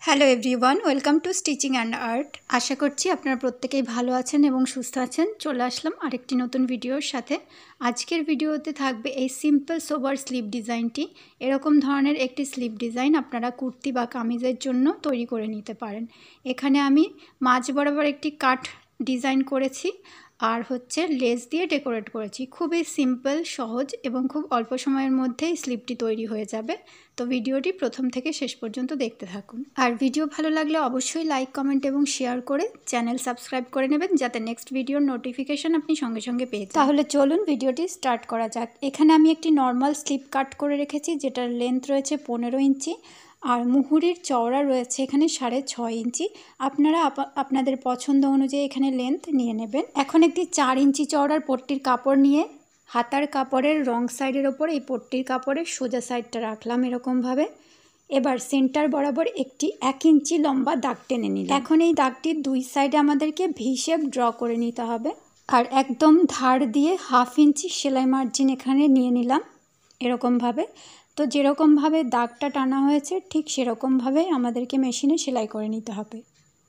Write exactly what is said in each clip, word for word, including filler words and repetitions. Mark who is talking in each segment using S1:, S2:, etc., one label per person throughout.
S1: Hello everyone, welcome to stitching and art. আশা করছি আপনারা প্রত্যেকেই ভালো আছেন এবং সুস্থ আছেন। চলে আসলাম আরেকটি নতুন ভিডিওর সাথে। আজকের ভিডিওতে থাকবে এই সিম্পল সোবার স্লিভ ডিজাইনটি। এরকম ধরনের একটি স্লিভ ডিজাইন আপনারা কুর্তি বা কামিজের জন্য তৈরি করে নিতে পারেন। এখানে আমি মাঝ বরাবর একটি কাট ডিজাইন করেছি আর হচ্ছে লেস দিয়ে ডেকোরেট করেছি। খুবই সিম্পল, সহজ এবং খুব অল্প সময়ের মধ্যেই স্লিভটি তৈরি হয়ে যাবে। তো ভিডিওটি প্রথম থেকে শেষ পর্যন্ত দেখতে থাকুন। আর ভিডিও ভালো লাগলে অবশ্যই লাইক, কমেন্ট এবং শেয়ার করে চ্যানেল সাবস্ক্রাইব করে নেবেন, যাতে নেক্সট ভিডিওর নোটিফিকেশান আপনি সঙ্গে সঙ্গে পেয়ে যান। তাহলে চলুন ভিডিওটি স্টার্ট করা যাক। এখানে আমি একটি নর্মাল স্লিভ কাট করে রেখেছি, যেটার লেন্থ রয়েছে পনেরো ইঞ্চি আর মুহুরির চওড়া রয়েছে এখানে সাড়ে ছয় ইঞ্চি। আপনারা আপনাদের পছন্দ অনুযায়ী এখানে লেন্থ নিয়ে নেবেন। এখন একটি চার ইঞ্চি চওড়ার পট্টির কাপড় নিয়ে হাতার কাপড়ের রং সাইডের ওপর এই পট্টির কাপড়ের সোজা সাইডটা রাখলাম এরকমভাবে। এবার সেন্টার বরাবর একটি এক ইঞ্চি লম্বা দাগ টেনে নিলাম। এখন এই দাগটির দুই সাইডে আমাদেরকে ভি শেপ ড্র করে নিতে হবে। আর একদম ধার দিয়ে হাফ ইঞ্চি সেলাই মার্জিন এখানে নিয়ে নিলাম এরকমভাবে। তো যেরকমভাবে দাগটা টানা হয়েছে ঠিক সেরকমভাবে আমাদেরকে মেশিনে সেলাই করে নিতে হবে।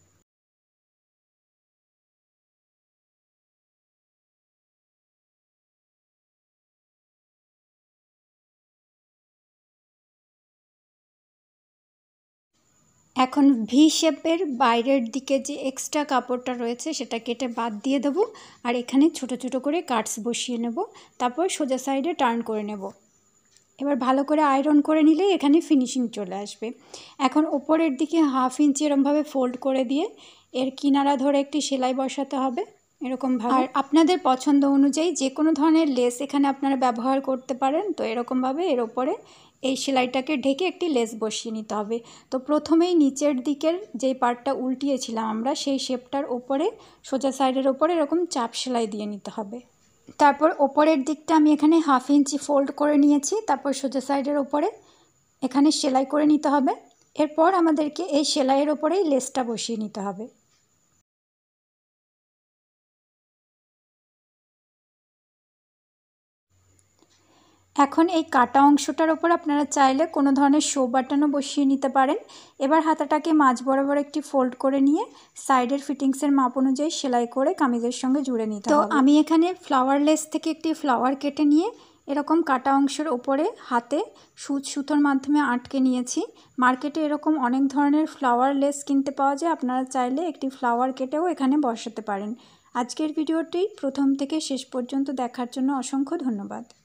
S1: এখন ভি শেপের বাইরের দিকে যে এক্সট্রা কাপড়টা রয়েছে সেটা কেটে বাদ দিয়ে দেবো আর এখানে ছোট ছোট করে কাটস বসিয়ে নেব। তারপর সোজা সাইডে টার্ন করে নেব। এবার ভালো করে আয়রন করে নিলে এখানে ফিনিশিং চলে আসবে। এখন ওপরের দিকে হাফ ইঞ্চি এরকমভাবে ফোল্ড করে দিয়ে এর কিনারা ধরে একটি সেলাই বসাতে হবে এরকমভাবে। আর আপনাদের পছন্দ অনুযায়ী যে কোনো ধরনের লেস এখানে আপনারা ব্যবহার করতে পারেন। তো এরকমভাবে এর ওপরে এই সেলাইটাকে ঢেকে একটি লেস বসিয়ে নিতে হবে। তো প্রথমেই নিচের দিকের যেই পার্টটা উল্টিয়েছিলাম আমরা, সেই শেপটার ওপরে সোজা সাইডের ওপরে এরকম চাপ সেলাই দিয়ে নিতে হবে। তারপর ওপরের দিকটা আমি এখানে হাফ ইঞ্চি ফোল্ড করে নিয়েছি। তারপর সোজা সাইডের ওপরে এখানে সেলাই করে নিতে হবে। এরপর আমাদেরকে এই সেলাইয়ের ওপরেই লেসটা বসিয়ে নিতে হবে। এখন এই কাটা অংশটার ওপর আপনারা চাইলে কোনো ধরনের শো বাটনও বসিয়ে নিতে পারেন। এবার হাতাটাকে মাঝ বরাবর একটি ফোল্ড করে নিয়ে সাইডের ফিটিংসের মাপ অনুযায়ী সেলাই করে কামিজের সঙ্গে জুড়ে নিতে হবে। তো আমি এখানে ফ্লাওয়ার লেস থেকে একটি ফ্লাওয়ার কেটে নিয়ে এরকম কাটা অংশের ওপরে হাতে সুচ সুতোর মাধ্যমে আটকে নিয়েছি। মার্কেটে এরকম অনেক ধরনের ফ্লাওয়ার লেস কিনতে পাওয়া যায়, আপনারা চাইলে একটি ফ্লাওয়ার কেটেও এখানে বসাতে পারেন। আজকের ভিডিওটি প্রথম থেকে শেষ পর্যন্ত দেখার জন্য অসংখ্য ধন্যবাদ।